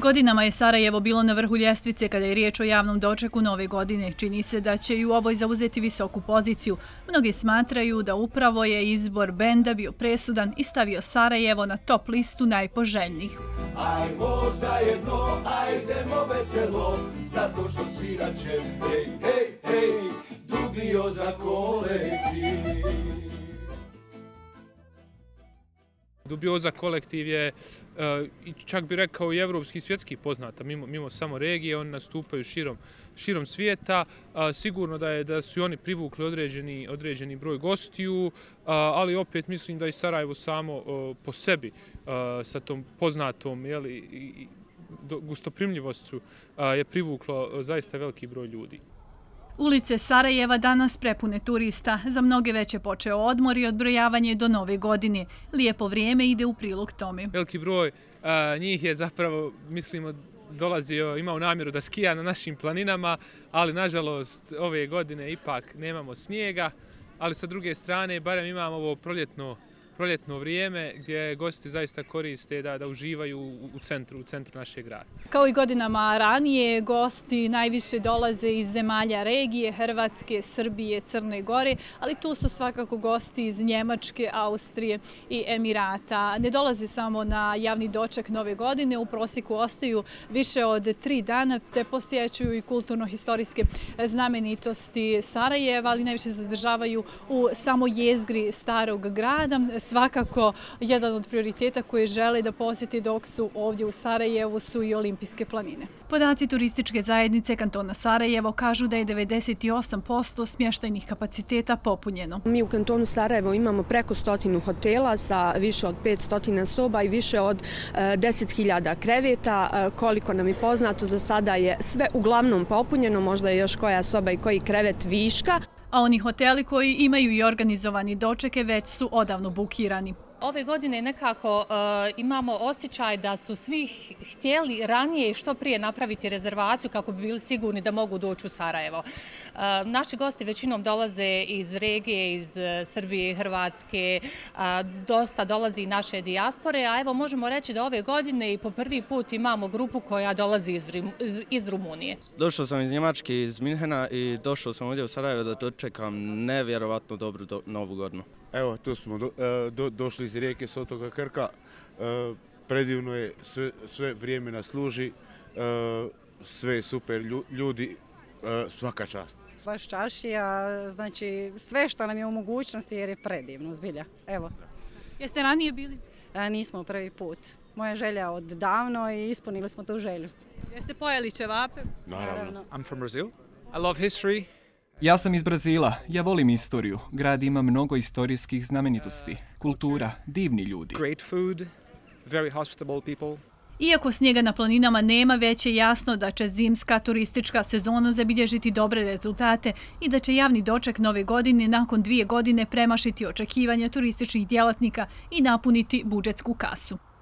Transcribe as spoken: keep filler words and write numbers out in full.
Godinama je Sarajevo bilo na vrhu ljestvice kada je riječ o javnom dočeku nove godine. Čini se da će i u ovoj zauzeti visoku poziciju. Mnogi smatraju da upravo je izbor benda bio presudan i stavio Sarajevo na top listu najpoželjnijih. Ajmo zajedno, ajdemo veselo, zato što svirat će, hej, hej, hej, Dubioza kolektiv. Dubioza kolektiv je, čak bi rekao, i evropski i svjetski poznata, mimo, mimo samo regije, oni nastupaju širom, širom svijeta. Sigurno da, je, da su i oni privukli određeni, određeni broj gostiju, ali opet mislim da i Sarajevo samo po sebi sa tom poznatom, jeli, gustoprimljivošću je privuklo zaista veliki broj ljudi. Ulice Sarajeva danas prepune turista. Za mnoge već je počeo odmor i odbrojavanje do nove godine. Lijepo vrijeme ide u prilog tome. Veliki broj a, njih je zapravo, mislimo, dolazio, imao namjeru da skija na našim planinama, ali nažalost ove godine ipak nemamo snijega, ali sa druge strane barem imamo ovo proljetno proljetno vrijeme gdje gosti zaista koriste da, da uživaju u centru, u centru našeg grada. Kao i godinama ranije, gosti najviše dolaze iz zemalja regije, Hrvatske, Srbije, Crne Gore, ali tu su svakako gosti iz Njemačke, Austrije i Emirata. Ne dolaze samo na javni doček nove godine, u prosjeku ostaju više od tri dana te posjećuju i kulturno-historijske znamenitosti Sarajeva, ali najviše zadržavaju u samo jezgri starog grada. Svakako, jedan od prioriteta koje žele da posjeti dok su ovdje u Sarajevu su i olimpijske planine. Podaci turističke zajednice kantona Sarajevo kažu da je devedeset osam posto smještajnih kapaciteta popunjeno. Mi u kantonu Sarajevo imamo preko stotinu hotela sa više od petsto soba i više od deset hiljada kreveta. Koliko nam je poznato, za sada je sve uglavnom popunjeno, možda je još koja soba i koji krevet viška. A oni hoteli koji imaju i organizovani dočeke već su odavno bukirani. Ove godine nekako uh, imamo osjećaj da su svi htjeli ranije i što prije napraviti rezervaciju kako bi bili sigurni da mogu doći u Sarajevo. Uh, naši gosti većinom dolaze iz regije, iz Srbije, Hrvatske, uh, dosta dolazi i naše dijaspore, a evo možemo reći da ove godine i po prvi put imamo grupu koja dolazi iz, iz, iz Rumunije. Došao sam iz Njemačke, iz Minhena i došao sam ovdje u Sarajevo da dočekam nevjerovatno dobru do, novu godinu. Evo, tu smo do, do, došli iz rijeke s otoka Krka. E, predivno je, sve, sve vrijeme nas služi, e, sve super ljudi, e, svaka čast. Baš čašija, znači sve što nam je u mogućnosti jer je predivno, zbilja. Evo. Jeste ranije bili? E, nismo prvi put. Moja želja od davno i ispunili smo tu želju. Jeste pojeli ćevape? Naravno. I'm from Brazil. I love history. Ja sam iz Brazila, ja volim istoriju. Grad ima mnogo istorijskih znamenitosti, kultura, divni ljudi. Great food, very hospitable people. Iako snijega na planinama nema, već je jasno da će zimska turistička sezona zabilježiti dobre rezultate i da će javni doček nove godine nakon dvije godine premašiti očekivanja turističkih djelatnika i napuniti budžetsku kasu.